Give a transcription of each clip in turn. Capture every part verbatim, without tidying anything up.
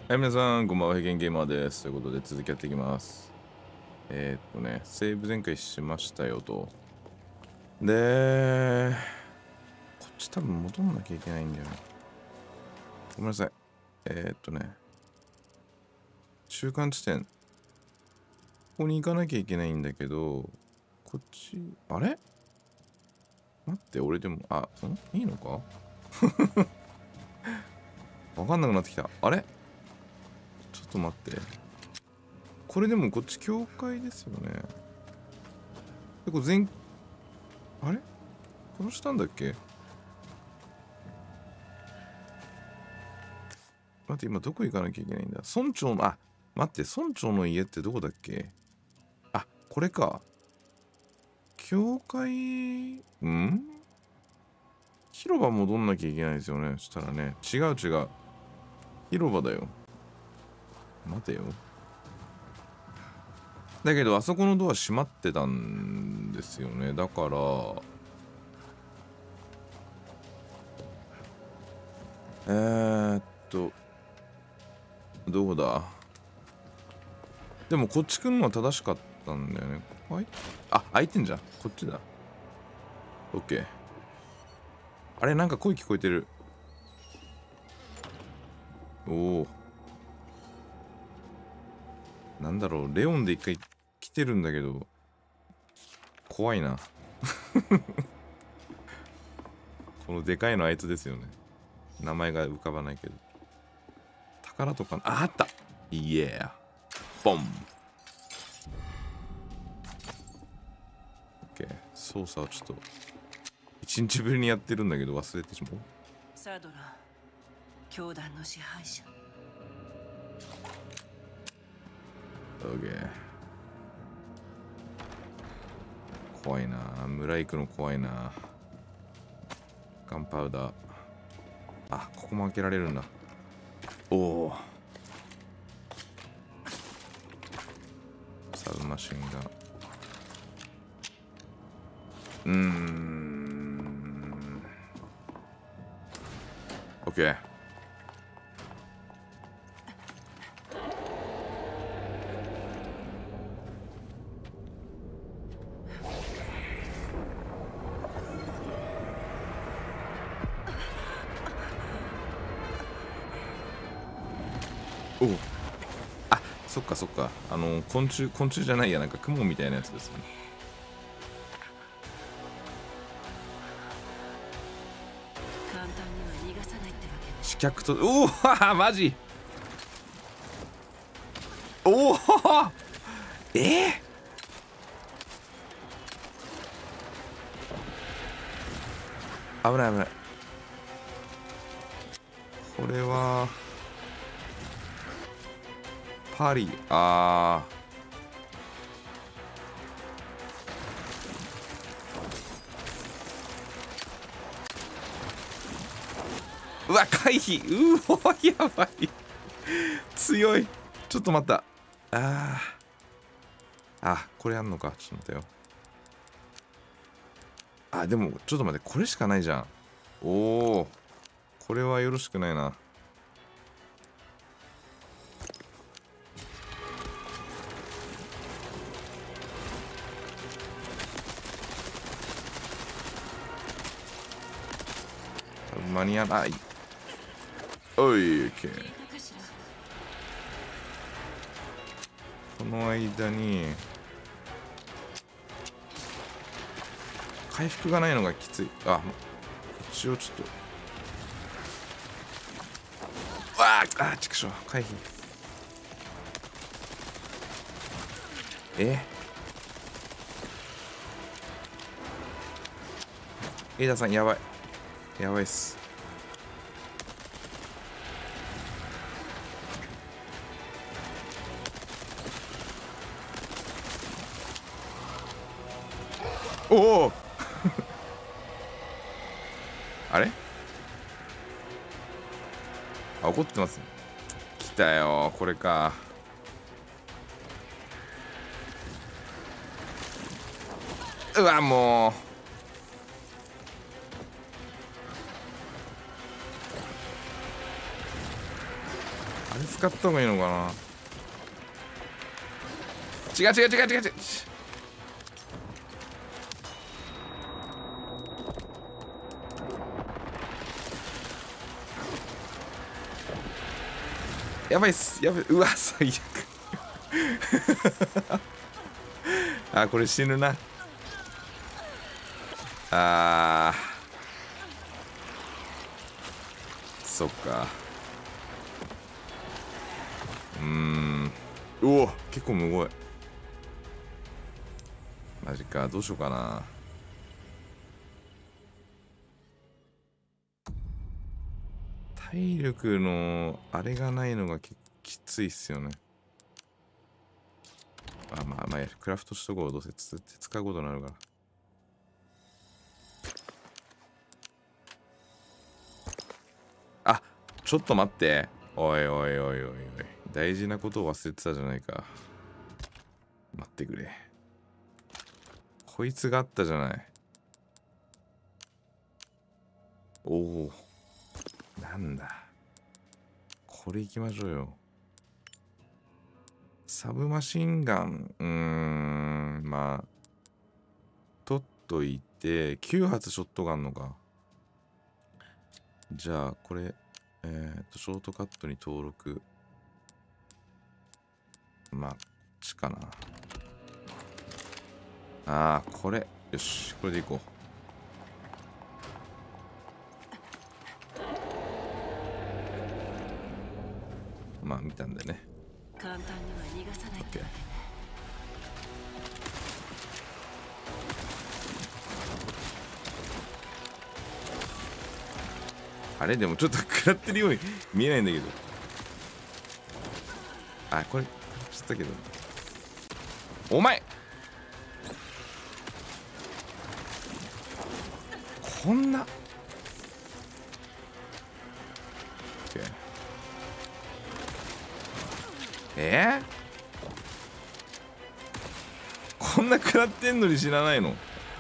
はい、皆さん、こんばんは、ヘゲンゲーマーです。ということで、続きやっていきます。えー、っとね、セーブ前回しましたよと。で、こっち多分戻んなきゃいけないんだよね。ごめんなさい。えー、っとね、中間地点。ここに行かなきゃいけないんだけど、こっち、あれ待って、俺でも、あ、んいいのかわかんなくなってきた。あれちょっと待って。これでもこっち境界ですよね。で、これ全、あれ殺したんだっけ待って、今どこ行かなきゃいけないんだ。村長の、あ、待って、村長の家ってどこだっけ。あ、これか。教会、ん広場戻んなきゃいけないですよね。そしたらね。違う違う。広場だよ。待てよ。だけど、あそこのドア閉まってたんですよね。だから、えーっと、どうだ。でも、こっち来るのは正しかったんだよね。はい、あ、開いてんじゃん。こっちだ。オッケー。あれ、なんか声聞こえてる。おお。なんだろう、レオンで一回来てるんだけど、怖いな。このでかいのあいつですよね。名前が浮かばないけど。宝とか、あ、あったイエーボン。オッケー。操作をちょっと、一日ぶりにやってるんだけど忘れてしまう。 サドラ、教団の支配者。 オッケー。怖いな。村行くの怖いな。ガンパウダー。あ、ここも開けられるんだ。おお。サブマシンが。うーん。オッケー。おお。あ、そっかそっか。あの、昆虫、昆虫じゃないや、なんか雲みたいなやつですね。 簡単には逃がさないってわけね。 刺客と、おおはマジおおえー、危ない危ない。これは、パリ、あー。うわ、回避うおやばい強い。ちょっと待った。あー。あ、これやんのか。ちょっと待ってよ。あ、でも、ちょっと待って。これしかないじゃん。おお。これはよろしくないな。間に合わない。おい、オッケー。この間に回復がないのがきつい。あ、一応ちょっと。わあ、あ、ちくしょう。回避。えエイダさん、やばい。やばいっす。おおあれあ、怒ってます。来たよ、これか。うわ、もう。 れ使った方がいいのかな。違う違う違う違う違う。やばいっす。やばい。うわ、最悪。あ、これ死ぬな。あー、そっか。うーん。うお、結構むごい。マジか。どうしようかな。体力のあれがないのがききついっすよね。あ、まあまあ、クラフトしとこう。どうせ使うことになるから。あ、ちょっと待って。おいおいおいおいおい。大事なことを忘れてたじゃないか。待ってくれ。こいつがあったじゃない。おお。なんだ。これ行きましょうよ。サブマシンガン。うーん。まあ。取っといて、きゅう発ショットガンのか。じゃあ、これ、えっと、ショートカットに登録。まあ、こっちかな。ああ、これ。よし、これでいこう。まあ、見たんでね。 簡単には逃がさないって。 あれでもちょっと食らってるように見えないんだけど。あ、これ、食っちゃったけど。お前こんな。えー、こんな食らってんのに死なないの。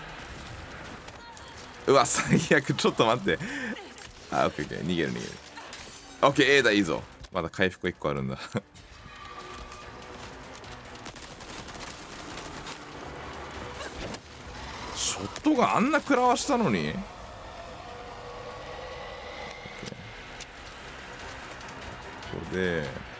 うわ、最悪。ちょっと待って。あ、オッケーオッケー。逃げる逃げる。オッケー、A だ、いいぞ。まだ回復いっこあるんだ。ショットがあんな食らわしたのに。これで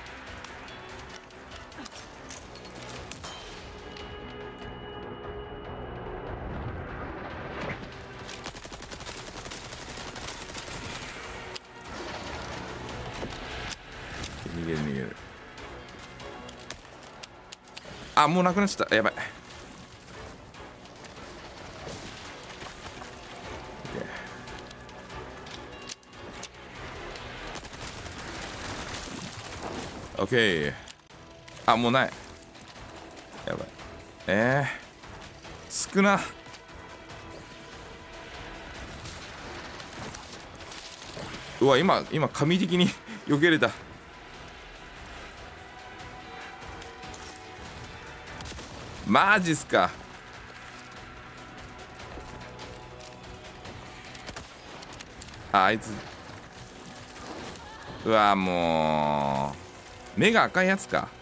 逃げる逃げる。あ、もうなくなっちゃった。やばい。オッケー。あ、もうない。やばい。えー、少な。うわ、今今神的に避けれた。マジっすか。あ、あいつ。うわ、もう目が赤いやつか。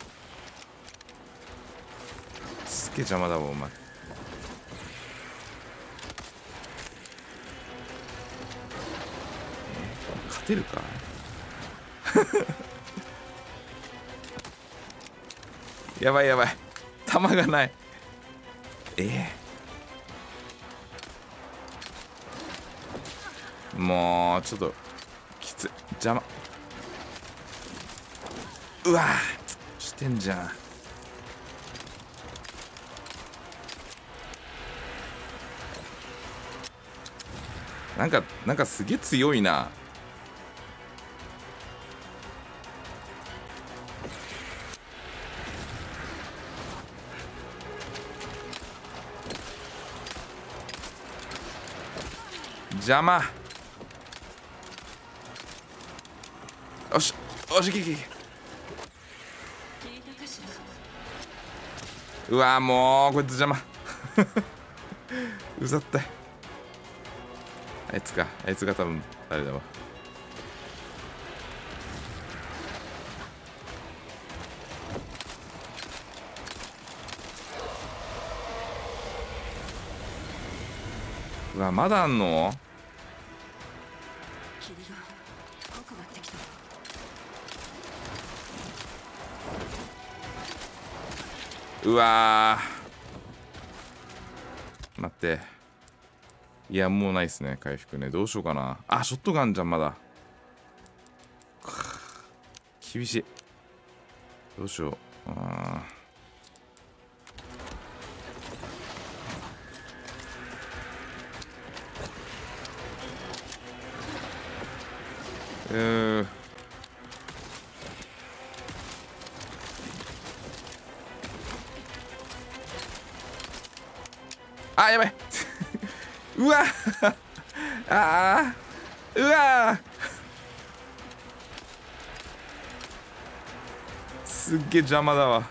すっげえ邪魔だわお前。えー、勝てるか。やばいやばい。弾がない。えー、もうちょっときつい。邪魔。うわーしてんじゃん。なんかなんかすげえ強いな。邪魔。よしよし、いけいけいけ。うわもうこいつ邪魔。うざったい。あいつか。あいつが多分あれだわ。 うわ、まだあんの？ 霧が濃くなってきた。 うわー、待って。いや、もうないっすね、回復ね。どうしようかな。あ、ショットガンじゃん、まだ。厳しい。どうしよう。あー。うー。あ、やばい。うわあー、うわー、すっげえ邪魔だわ。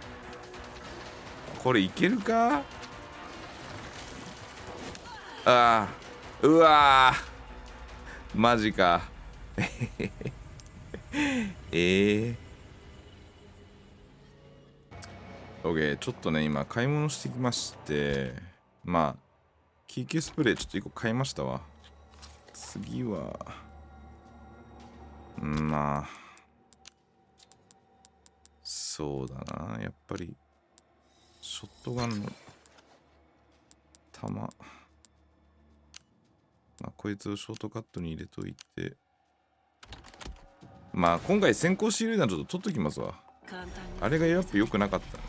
これいけるか？あー、うわー、マジか。ええー、OK。ちょっとね、今買い物してきまして、まあキーキースプレーちょっといっこ買いましたわ。次は、まあそうだな、やっぱりショットガンの弾、まあこいつをショートカットに入れといて、まあ今回先行シール弾ちょっと取っときますわ。あれがやっぱ良くなかったね。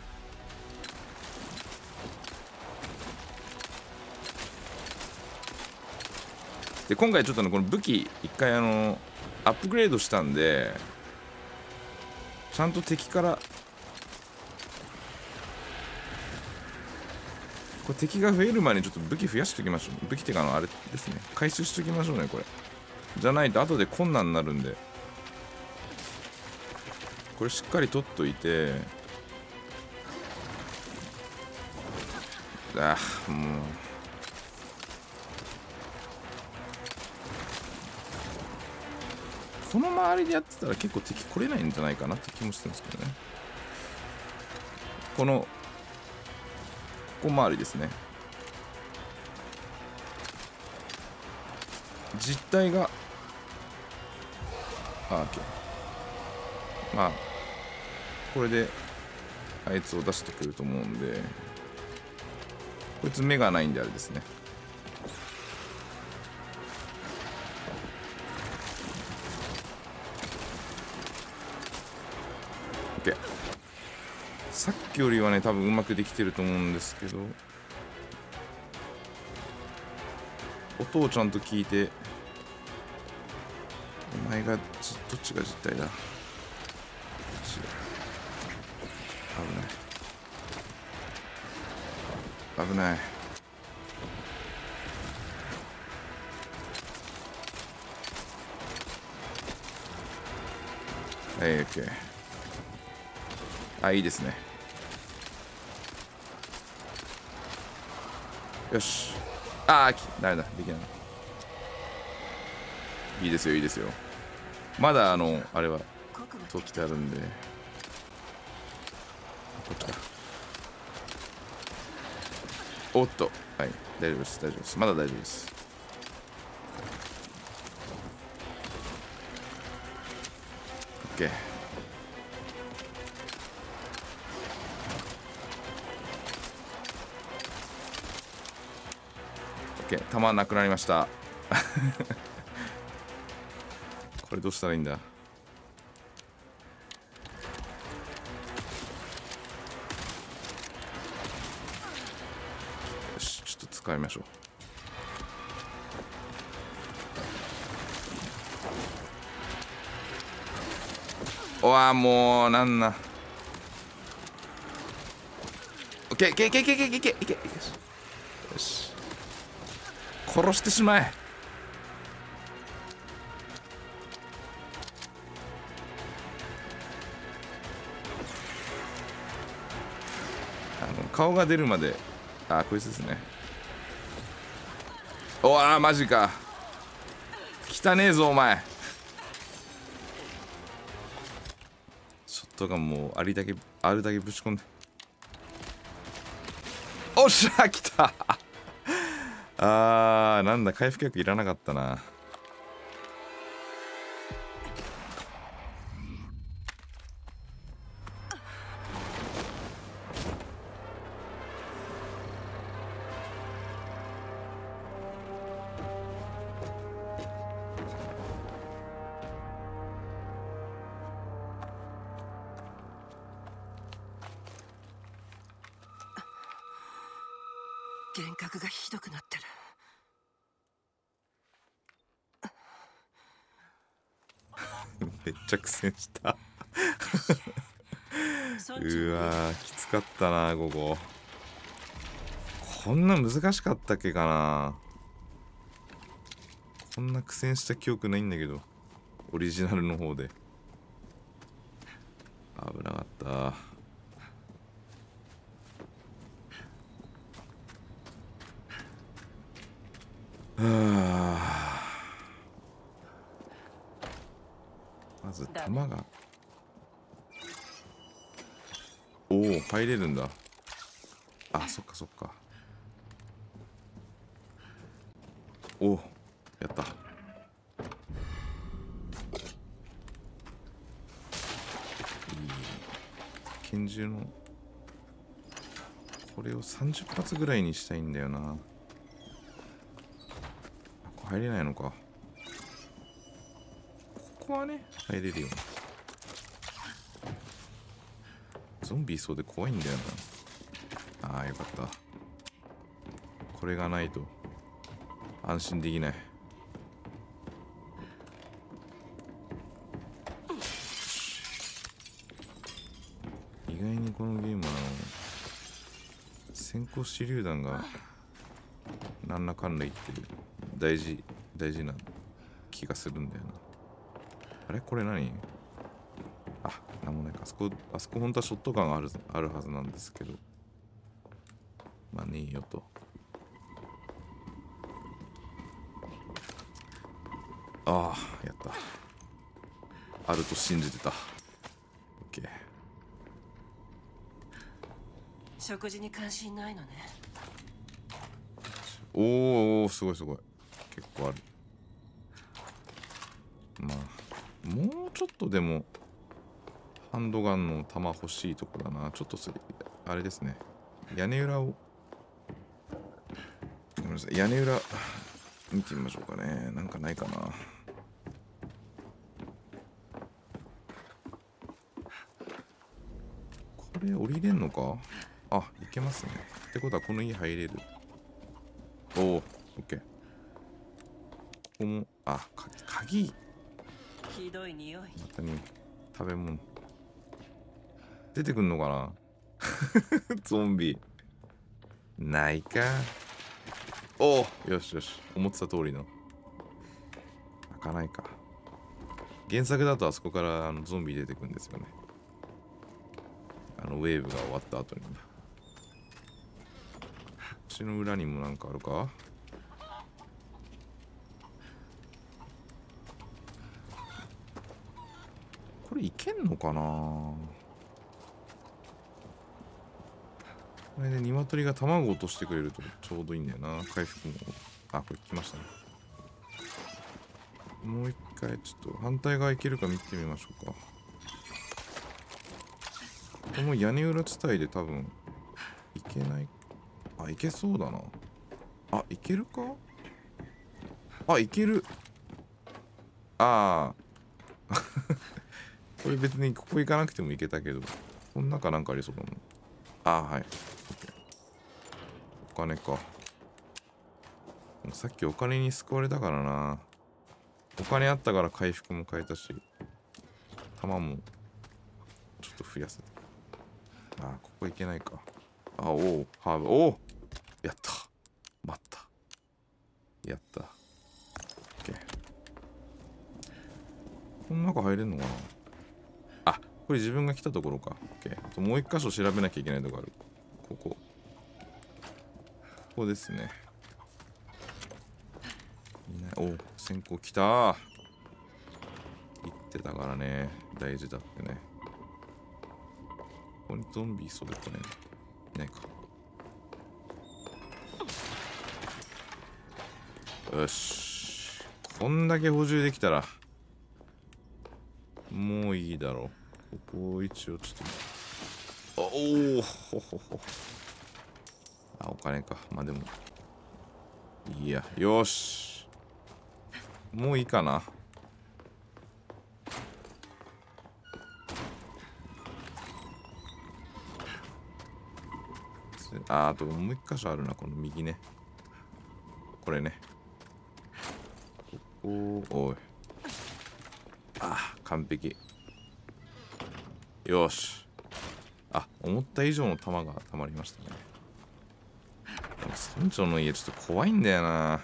で今回ちょっとね、この武器一回あのアップグレードしたんで、ちゃんと敵からこれ敵が増える前にちょっと武器増やしときましょう。武器ってかのあれですね、回収しときましょうね。これじゃないと後で困難になるんで、これしっかり取っといて。ああ、もうこの周りでやってたら結構敵来れないんじゃないかなって気もしてますけどね。このここ周りですね。実体があー、OK。まあこれであいつを出してくると思うんで、こいつ目がないんであれですね。OK。さっきよりはね多分うまくできてると思うんですけど、音をちゃんと聞いて、お前がどっちが実体だ。危ない危ない。はい、 OK。 あ、いいですね。よし。ああ、ダメだ、できない。いいですよいいですよ。まだあのあれは解きてあるんで。こっちか。おっと、はい、大丈夫です大丈夫です。まだ大丈夫です。OK。OK、弾なくなりました。これどうしたらいいんだ。よし、ちょっと使いましょう。おわ、もうなんな。オッケー、いけいけいけいけいけいけいけ。よし、殺してしまえ。あの顔が出るまで。あ、こいつですね。おわ、マジか。汚ねえぞお前。ショットガンもうありだけあるだけぶち込んで。おっしゃ、来た。 あー、なんだ、回復薬いらなかったな。 幻覚がひどくなってる。 めっちゃ苦戦したうわー、きつかったな、ここ。こんな難しかったっけかな。こんな苦戦した記憶ないんだけど、オリジナルの方で。危なかった。はあ、まず弾が、おお、入れるんだ。あ、そっかそっか。おお、やった。いい拳銃のこれをさんじゅっ発ぐらいにしたいんだよな。ここ入れないのか。ここはね、入れるよ。ゾンビいそうで怖いんだよな。ああ、よかった。これがないと安心できない。意外にこのゲームは先行手榴弾がなんらかんら言ってる大事大事な気がするんだよな。あれこれ何？あ、なんもないか。あそこ、あそこ本当はショットガンがある、あるはずなんですけど、まあねえよと。ああ、やった。あると信じてた。オッケー。 食事に関心ないのね。 おーおー、すごいすごい。結構ある。まあもうちょっとでもハンドガンの弾欲しいとこだな。ちょっとそれあれですね、屋根裏を、ごめんなさい、屋根裏見てみましょうかね。なんかないかな。これ降りれんのか。あ、いけますね。ってことはこの家入れる。おお、オッケー。ここも、あ、か鍵。 ひどい匂い。 またに食べ物出てくんのかなゾンビないか。おお、よしよし、思ってた通りの。開かないか。原作だとあそこからあのゾンビ出てくんですよね。あのウェーブが終わった後に。こっちの裏にもなんかあるか。これいけんのかな。これで鶏が卵を落としてくれるとちょうどいいんだよな。回復も。あ、これ来ましたね。もう一回ちょっと反対側行けるか見てみましょうか。この屋根裏地帯で多分いけない。あ、いけそうだな。あ、いけるか。あ、いける。ああこれ別にここ行かなくてもいけたけど、この中なんかありそうだもん。ああ、はい。お金か。さっきお金に救われたからな。お金あったから回復も変えたし、弾もちょっと増やせた。ああ、ここ行けないか。あ、おお、ハーブ、おお、やった。待った。やった。オッケー。この中入れんのかな。あ、これ自分が来たところか。オッケー。もう一箇所調べなきゃいけないとこある。ここ。ここですね。おお、先行来たー。言ってたからね。大事だってね。ここにゾンビいそうでこれ、ね、いないか。 よし。こんだけ補充できたらもういいだろう。ここを一応ちょっと、あ、おお、ほほほ。あ、お金か。まあでもいいや。よし、もういいかな。あ、あともう一箇所あるな。この右ね。これね。ここ、おい。あ、完璧。よし。あ、思った以上の弾が溜まりましたね。でも村長の家ちょっと怖いんだよな。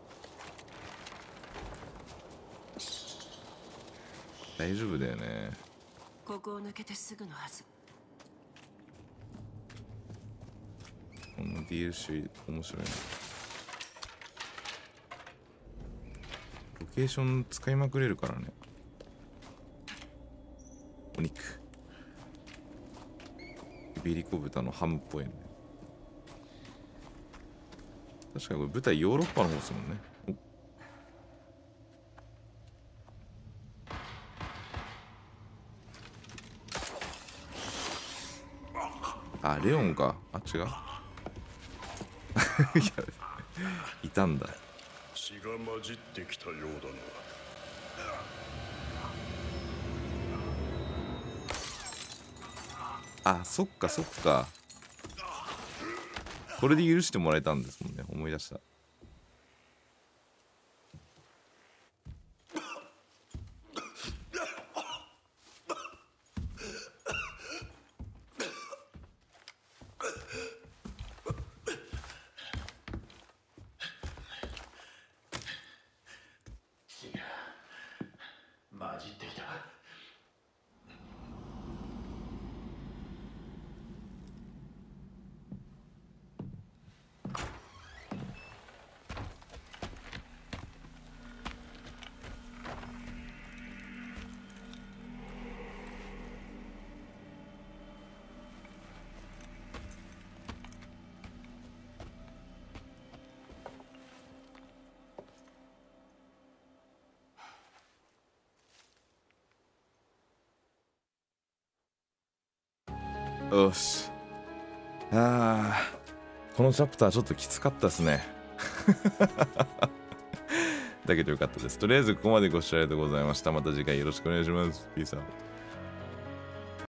大丈夫だよね。 ここを抜けてすぐのはず。 この ディーエルシー 面白いな。ロケーション使いまくれるからね。お肉。イベリコ豚のハムっぽいね。確かにこれ舞台ヨーロッパの方ですもんね。あ、レオンか。あ、違う。いや、いたんだ。 血が混じってきたようだな。 あ、そっかそっか。これで許してもらえたんですもんね。思い出した。 混じってきた。 よし。ああ、このチャプターちょっときつかったですね。だけどよかったです。とりあえずここまでご視聴ありがとうございました。また次回よろしくお願いします。ピースアウト。